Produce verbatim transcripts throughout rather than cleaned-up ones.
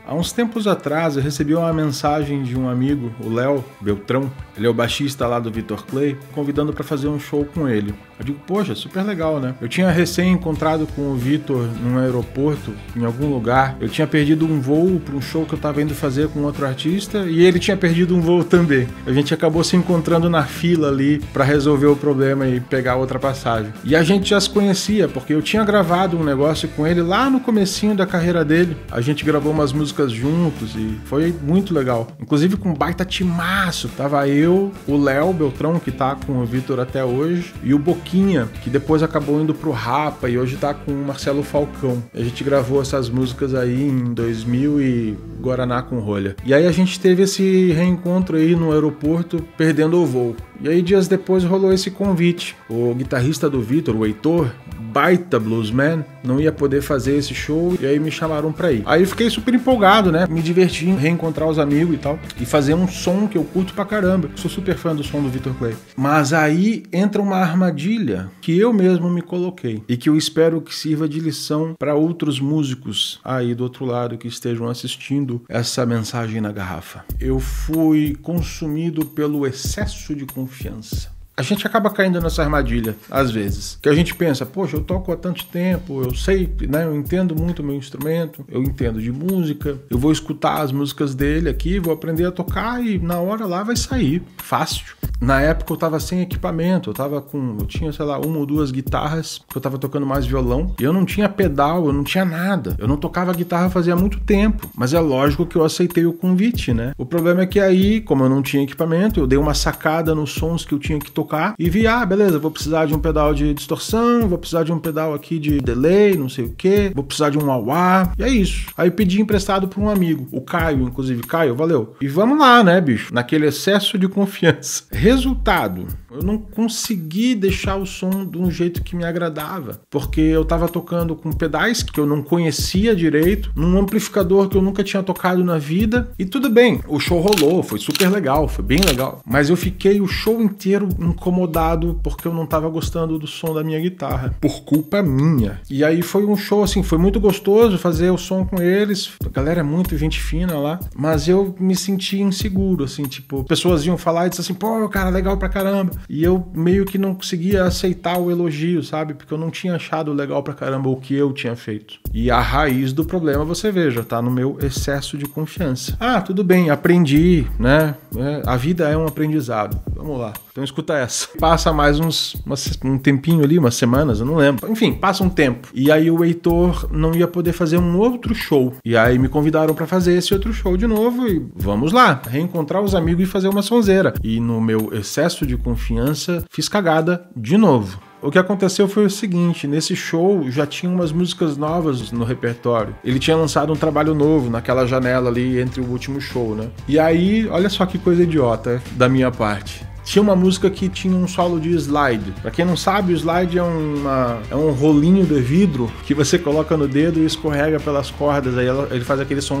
Há uns tempos atrás eu recebi uma mensagem de um amigo, o Léo Beltrão, ele é o baixista lá do Victor Clay, convidando para fazer um show com ele. Eu digo, poxa, super legal, né? Eu tinha recém encontrado com o Victor num aeroporto, em algum lugar. Eu tinha perdido um voo para um show que eu estava indo fazer com outro artista e ele tinha perdido um voo também. A gente acabou se encontrando na fila ali para resolver o problema e pegar outra passagem. E a gente já se conhecia, porque eu tinha gravado um negócio com ele lá no comecinho da carreira dele. A gente gravou umas músicas juntos e foi muito legal. Inclusive com um baita timaço. Tava eu, o Léo Beltrão, que tá com o Victor até hoje, e o Boquinha, que depois acabou indo pro Rapa e hoje tá com o Marcelo Falcão. A gente gravou essas músicas aí em dois mil e Guaraná com rolha. E aí a gente teve esse reencontro aí no aeroporto, perdendo o voo. E aí dias depois rolou esse convite. O guitarrista do Victor, o Heitor, baita bluesman, não ia poder fazer esse show e aí me chamaram pra ir. Aí eu fiquei super empolgado, né? Me diverti, reencontrar os amigos e tal, e fazer um som que eu curto pra caramba. Sou super fã do som do Victor Clay. Mas aí entra uma armadilha que eu mesmo me coloquei e que eu espero que sirva de lição para outros músicos aí do outro lado que estejam assistindo essa mensagem na garrafa. Eu fui consumido pelo excesso de confiança. A gente acaba caindo nessa armadilha, às vezes, que a gente pensa, poxa, eu toco há tanto tempo, eu sei, né, eu entendo muito o meu instrumento, eu entendo de música, eu vou escutar as músicas dele aqui, vou aprender a tocar e na hora lá vai sair, fácil. Na época eu tava sem equipamento, eu tava com, eu tinha, sei lá, uma ou duas guitarras, eu tava tocando mais violão, e eu não tinha pedal, eu não tinha nada, eu não tocava guitarra fazia muito tempo, mas é lógico que eu aceitei o convite, né? O problema é que aí, como eu não tinha equipamento, eu dei uma sacada nos sons que eu tinha que tocar, e vi, ah, beleza, vou precisar de um pedal de distorção, vou precisar de um pedal aqui de delay, não sei o que, vou precisar de um wah-wah, e é isso. Aí pedi emprestado pra um amigo, o Caio, inclusive. Caio, valeu. E vamos lá, né, bicho? Naquele excesso de confiança. Resultado, eu não consegui deixar o som de um jeito que me agradava, porque eu tava tocando com pedais que eu não conhecia direito, num amplificador que eu nunca tinha tocado na vida, e tudo bem, o show rolou, foi super legal, foi bem legal, mas eu fiquei o show inteiro incomodado porque eu não tava gostando do som da minha guitarra, por culpa minha. E aí foi um show, assim, foi muito gostoso fazer o som com eles, a galera é muito gente fina lá, mas eu me senti inseguro, assim, tipo, pessoas iam falar e disseram assim, pô, cara, legal pra caramba. E eu meio que não conseguia aceitar o elogio, sabe? Porque eu não tinha achado legal pra caramba o que eu tinha feito. E a raiz do problema, você veja, tá no meu excesso de confiança. Ah, tudo bem, aprendi, né? É, a vida é um aprendizado. Vamos lá. Então escuta essa. Passa mais uns umas, um tempinho ali, umas semanas, eu não lembro. Enfim, passa um tempo. E aí o Heitor não ia poder fazer um outro show. E aí me convidaram pra fazer esse outro show de novo e vamos lá, reencontrar os amigos e fazer uma sonzeira. E no meu excesso de confiança, fiz cagada de novo. O que aconteceu foi o seguinte, nesse show já tinha umas músicas novas no repertório. Ele tinha lançado um trabalho novo naquela janela ali entre o último show, né? E aí, olha só que coisa idiota da minha parte. Tinha uma música que tinha um solo de slide. Pra quem não sabe, o slide é, uma, é um rolinho de vidro que você coloca no dedo e escorrega pelas cordas. Aí ela, ele faz aquele som...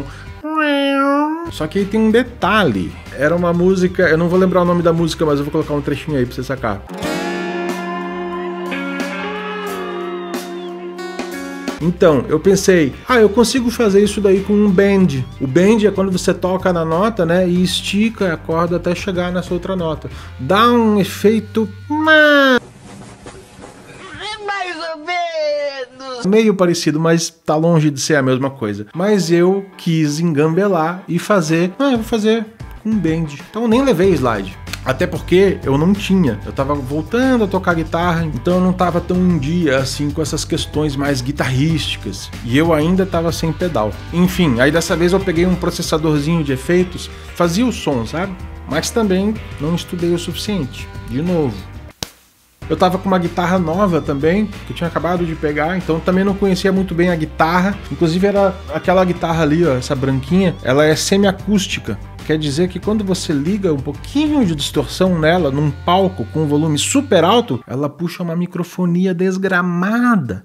Só que aí tem um detalhe. Era uma música... Eu não vou lembrar o nome da música, mas eu vou colocar um trechinho aí pra você sacar. Então, eu pensei, ah, eu consigo fazer isso daí com um bend. O bend é quando você toca na nota, né, e estica a corda até chegar nessa outra nota. Dá um efeito... Mais ou menos. meio parecido, mas tá longe de ser a mesma coisa. Mas eu quis engambelar e fazer... Ah, eu vou fazer com um bend. Então eu nem levei slide. Até porque eu não tinha, eu tava voltando a tocar guitarra, então eu não tava tão em dia assim com essas questões mais guitarrísticas. E eu ainda tava sem pedal. Enfim, aí dessa vez eu peguei um processadorzinho de efeitos, fazia o som, sabe? Mas também não estudei o suficiente, de novo. Eu tava com uma guitarra nova também, que eu tinha acabado de pegar, então também não conhecia muito bem a guitarra. Inclusive era aquela guitarra ali, ó, essa branquinha, ela é semiacústica. Quer dizer que quando você liga um pouquinho de distorção nela, num palco com um volume super alto, ela puxa uma microfonia desgramada.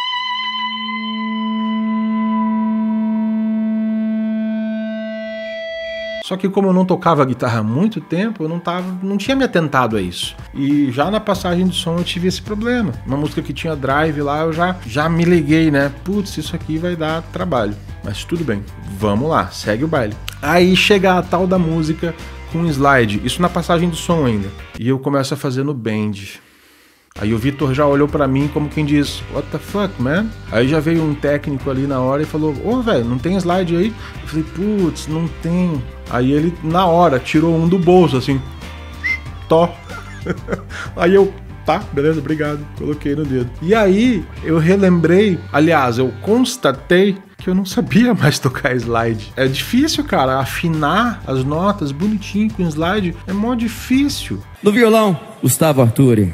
Só que como eu não tocava guitarra há muito tempo, eu não, tava, não tinha me atentado a isso. E já na passagem de som eu tive esse problema. Uma música que tinha drive lá, eu já, já me liguei, né? Putz, isso aqui vai dar trabalho. Mas tudo bem, vamos lá, segue o baile. Aí chega a tal da música com slide, isso na passagem do som ainda. E eu começo a fazer no bend. Aí o Vitor já olhou pra mim como quem diz, what the fuck, man? Aí já veio um técnico ali na hora e falou, ô, oh, velho, não tem slide aí? Eu falei, putz, não tem. Aí ele, na hora, tirou um do bolso, assim, tó. Aí eu, tá, beleza, obrigado, coloquei no dedo. E aí eu relembrei, aliás, eu constatei que eu não sabia mais tocar slide. É difícil, cara, afinar as notas bonitinho com slide é mó difícil. No violão, Gustavo Arturi.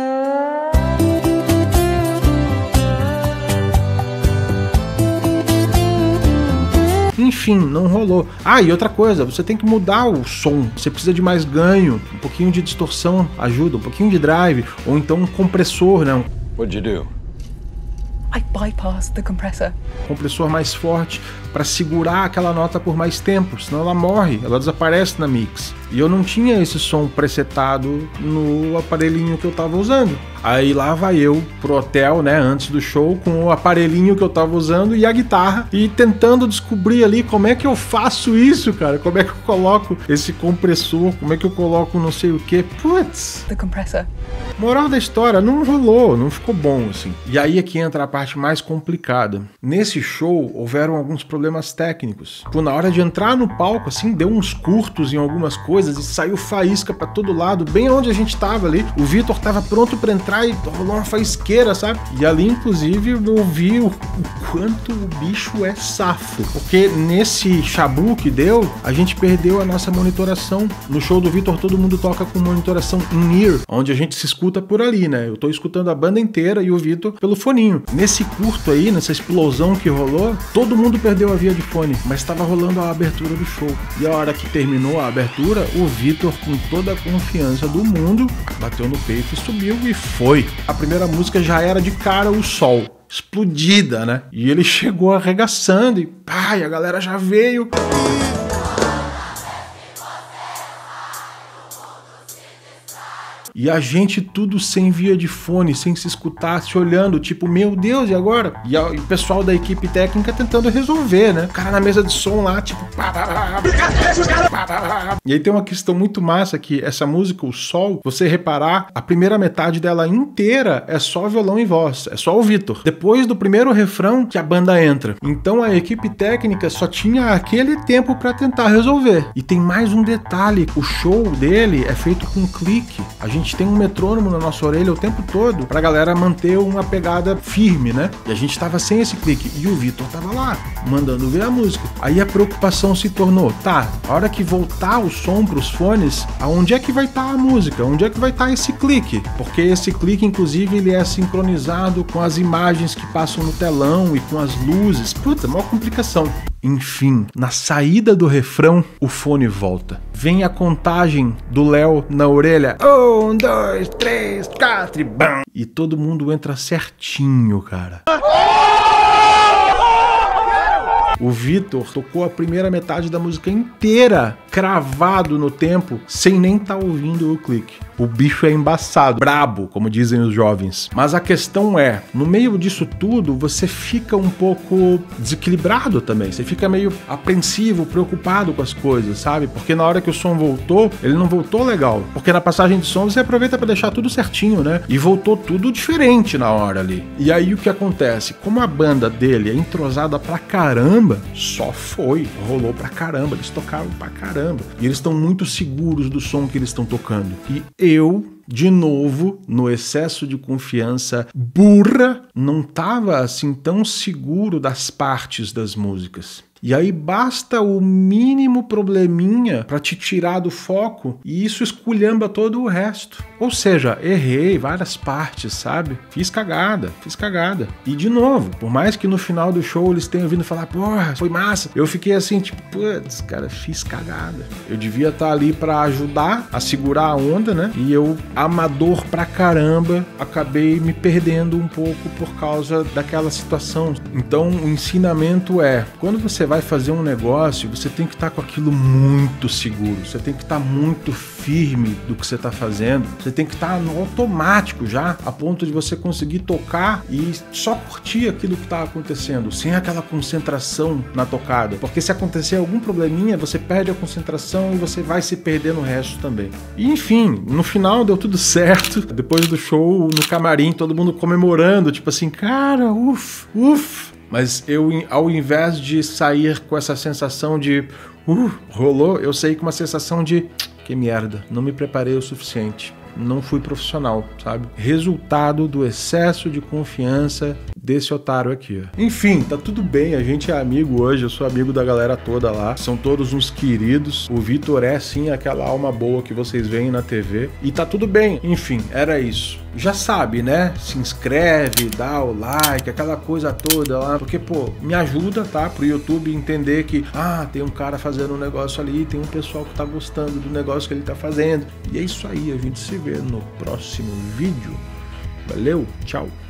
Enfim, não rolou. Ah, e outra coisa, você tem que mudar o som. Você precisa de mais ganho, um pouquinho de distorção ajuda, um pouquinho de drive, ou então um compressor, né? What'd you do? I bypassed the compressor. Compressor mais forte para segurar aquela nota por mais tempo, senão ela morre, ela desaparece na mix. E eu não tinha esse som presetado no aparelhinho que eu tava usando. Aí lá vai eu pro hotel, né, antes do show, com o aparelhinho que eu tava usando e a guitarra, e tentando descobrir ali como é que eu faço isso, cara, como é que eu coloco esse compressor, como é que eu coloco não sei o que. Putz! The compressor. Moral da história, não rolou, não ficou bom, assim. E aí é que entra a parte mais complicada. Nesse show, houveram alguns problemas técnicos. Pô, na hora de entrar no palco, assim, deu uns curtos em algumas coisas e saiu faísca pra todo lado, bem onde a gente tava ali. O Vitor tava pronto pra entrar e rolou uma faísqueira, sabe? E ali, inclusive, eu vi o, o quanto o bicho é safo. Porque nesse chabu que deu, a gente perdeu a nossa monitoração. No show do Vitor, todo mundo toca com monitoração in-ear, onde a gente se escuta por ali, né? Eu tô escutando a banda inteira e o Vitor pelo foninho. Nesse curto aí, nessa explosão que rolou, todo mundo perdeu a via de fone, mas estava rolando a abertura do show. E a hora que terminou a abertura, o Vitor, com toda a confiança do mundo, bateu no peito e subiu e foi. A primeira música já era de cara o sol, explodida, né? E ele chegou arregaçando e pá, e a galera já veio. E a gente tudo sem via de fone, sem se escutar, se olhando, tipo, meu Deus, e agora? E, a, e o pessoal da equipe técnica tentando resolver, né? O cara na mesa de som lá, tipo... E aí tem uma questão muito massa que essa música, o Sol, você reparar, a primeira metade dela inteira é só violão e voz, é só o Vitor. Depois do primeiro refrão que a banda entra. Então a equipe técnica só tinha aquele tempo pra tentar resolver. E tem mais um detalhe, o show dele é feito com clique. A gente tem um metrônomo na nossa orelha o tempo todo pra galera manter uma pegada firme, né? E a gente tava sem esse clique. E o Vitor tava lá, mandando ver a música. Aí a preocupação se tornou, tá, a hora que voltar o som pros fones, aonde é que vai estar a música? Onde é que vai estar esse clique? Porque esse clique, inclusive, ele é sincronizado com as imagens que passam no telão e com as luzes. Puta, maior complicação. Enfim, na saída do refrão, o fone volta. Vem a contagem do Léo na orelha. Um, dois, três, quatro e bam! E todo mundo entra certinho, cara. O Vitor tocou a primeira metade da música inteira, cravado no tempo, sem nem estar tá ouvindo o clique. O bicho é embaçado, brabo, como dizem os jovens. Mas a questão é, no meio disso tudo, você fica um pouco desequilibrado também. Você fica meio apreensivo, preocupado com as coisas, sabe? Porque na hora que o som voltou, ele não voltou legal. Porque na passagem de som você aproveita para deixar tudo certinho, né? E voltou tudo diferente na hora ali. E aí o que acontece? Como a banda dele é entrosada pra caramba, só foi, rolou pra caramba. Eles tocaram pra caramba. E eles estão muito seguros do som que eles estão tocando. E eu, de novo, no excesso de confiança burra, não tava assim tão seguro das partes das músicas. E aí basta o mínimo probleminha para te tirar do foco e isso esculhamba todo o resto. Ou seja, errei várias partes, sabe? Fiz cagada, fiz cagada. E de novo, por mais que no final do show eles tenham vindo falar, porra, foi massa, eu fiquei assim, tipo, putz, cara, fiz cagada. Eu devia estar ali para ajudar a segurar a onda, né? E eu, amador pra caramba, acabei me perdendo um pouco por causa daquela situação. Então o ensinamento é, quando você vai vai fazer um negócio, você tem que estar com aquilo muito seguro, você tem que estar muito firme do que você está fazendo, você tem que estar no automático já, a ponto de você conseguir tocar e só curtir aquilo que está acontecendo, sem aquela concentração na tocada, porque se acontecer algum probleminha, você perde a concentração e você vai se perder no resto também. E enfim, no final deu tudo certo, depois do show, no camarim, todo mundo comemorando, tipo assim, cara, uff, uff. Mas eu, ao invés de sair com essa sensação de uh, rolou, eu saí com uma sensação de que merda, não me preparei o suficiente, não fui profissional, sabe? Resultado do excesso de confiança desse otário aqui. Enfim, tá tudo bem, a gente é amigo hoje, eu sou amigo da galera toda lá, são todos uns queridos, o Vitor é sim aquela alma boa que vocês veem na T V, e tá tudo bem, enfim, era isso. Já sabe, né? Se inscreve, dá o like, aquela coisa toda lá, porque, pô, me ajuda, tá? Pro YouTube entender que, ah, tem um cara fazendo um negócio ali, tem um pessoal que tá gostando do negócio que ele tá fazendo. E é isso aí, a gente se vê no próximo vídeo. Valeu, tchau!